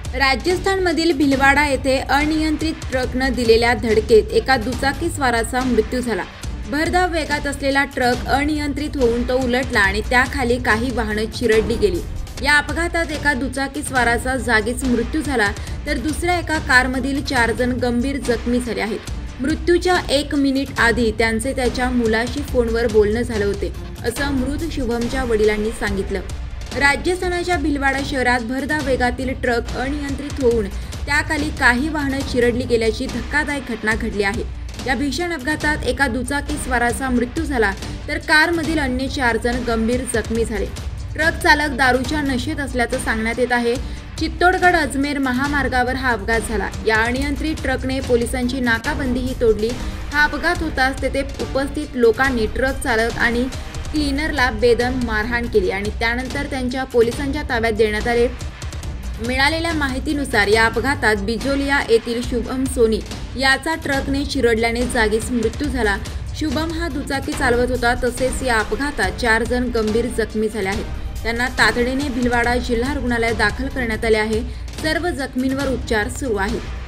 राजस्थानमधील भिलवाडा येथे अनियंत्रित ट्रकनं दिलेल्या धडकेत एका दुचाकीस्वाराचा मृत्यू झाला। भरधाव वेगात असलेला ट्रक अनियंत्रित होऊन तो उलटला आणि त्याखाली काही वाहनं चिरडली गेली। या अपघातात एका दुचाकीस्वाराचा जागीच मृत्यू झाला तर दुसऱ्या एका कारमधील 4 जण गंभीर जखमी झाले आहेत। मृत्यूच्या 1 मिनिट आधी त्यांचे त्याच्या मुलाशी फोनवर बोलणं झालं होते, असं मृत शुभमच्या वडिलांनी सांगितलं। राजस्थानाच्या भिलवाडा शहरात भरधाव वेगातील ट्रक अनियंत्रित होऊन त्याखाली काही वाहनं चिरडली गेल्याची धक्कादायक घटना घडली आहे। या भीषण अपघातात एका दुचाकीस्वाराचा मृत्यू झाला तर कारमधील अन्य 4 जण गंभीर जखमी झाले। ट्रक चालक दारूच्या नशेत असल्याचं सांगण्यात येत आहे। चित्तोडगड अजमेर महामार्गावर हा अपघात झाला। या अनियंत्रित ट्रकने पोलिसांची नाकाबंदीही तोडली। हा अपघात होताच तेथे उपस्थित लोकांनी ट्रक चालक आणि क्लीनरला बेदम मारहाण केली आणि त्यानंतर त्यांच्या पोलिसांच्या ताब्यात देण्यात आले। मिळालेल्या माहितीनुसार या अपघातात बिजोलिया येथील शुभम सोनी याचा ट्रकने चिरडल्याने जागीच मृत्यू झाला। शुभम हा दुचाकी चालवत होता। तसेच या अपघातात 4 जण गंभीर जखमी झाले आहेत। त्यांना तातडीने भिलवाडा जिल्हा रुग्णालयात दाखल करण्यात आले आहे। सर्व जखमींवर उपचार सुरू आहेत।